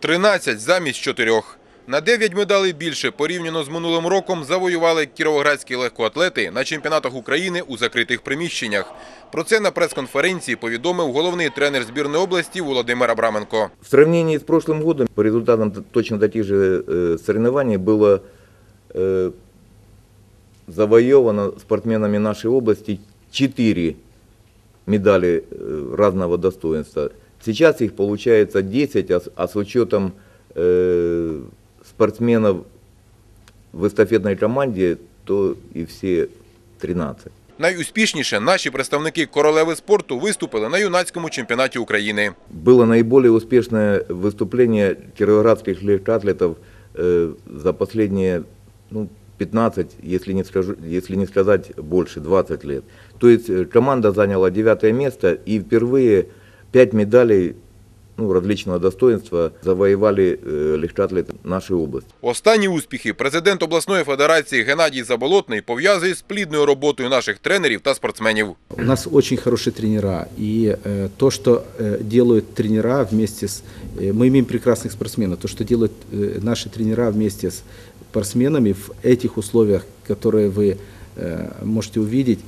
13 замість 4. На 9 медалей більше порівняно з минулим роком завоювали кіровоградські легкоатлети на чемпіонатах України у закритих приміщеннях. Про це на прес-конференції повідомив головний тренер збірної області Володимир Абраменко. В сравнении с прошлым годом по результатам точно таких же соревнований было завоевано спортсменами нашей области 4 медали разного достоинства. Сейчас их получается 10, а с учетом спортсменов в эстафетной команде, то и все 13. Найуспішніше наші представники королеви спорту виступили на юнацькому чемпіонаті України. Было наиболее успешное выступление кировоградских легкоатлетов за последние 15, если не сказать больше, 20 лет. То есть команда заняла 9 место и впервые 5 медалей различного достоинства завоевали легкоатлети нашої області. Останні успіхи президент обласної федерації Геннадій Заболотний пов'язує з плідною роботою наших тренерів та спортсменів. У нас очень хорошие тренера, и то, что делают тренера вместе с... Мы имеем прекрасных спортсменов. То, что делают наши тренера вместе с спортсменами в этих условиях, которые вы можете увидеть,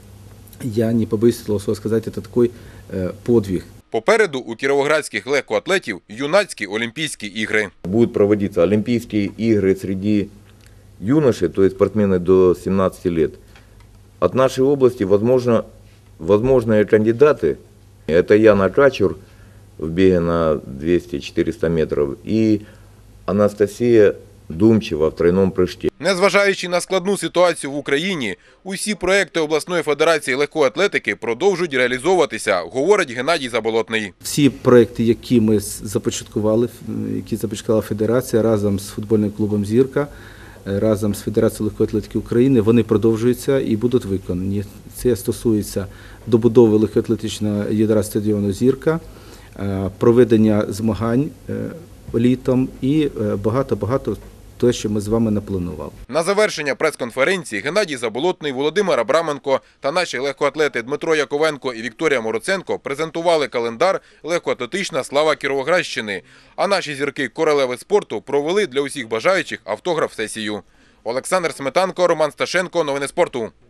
я не побоюсь этого слова сказать, это такой подвиг. Попереду у кіровоградських легкоатлетів юнацькі Олімпійські ігри. Будут проводиться Олимпийские игры среди юношей, то есть спортсмены до 17 лет. От нашей области возможные кандидаты – это Яна Качур в беге на 200-400 метров и Анастасия Думчева в тройном прыжке. Незважаючи на складну ситуацію в Україні, усі проекти обласної федерації легкоатлетики продовжують реалізовуватися, говорить Геннадій Заболотний. Всі проекти, які ми започаткували, які започаткувала федерація разом з футбольним клубом «Зірка», разом з Федерацією легкої атлетики України, вони продовжуються і будуть виконані. Це стосується добудови легкоатлетичного ядра стадіону «Зірка», проведення змагань літом і багато-багато те, що ми з вами напланували. На завершення прес-конференції Геннадій Заболотний, Володимир Абраменко та наші легкоатлети Дмитро Яковенко і Вікторія Мороценко презентували календар «Легкоатлетична слава Кіровоградщини», а наші зірки королеви спорту провели для усіх бажаючих автограф-сесію. Олександр Сметанко, Роман Сташенко. Новини спорту.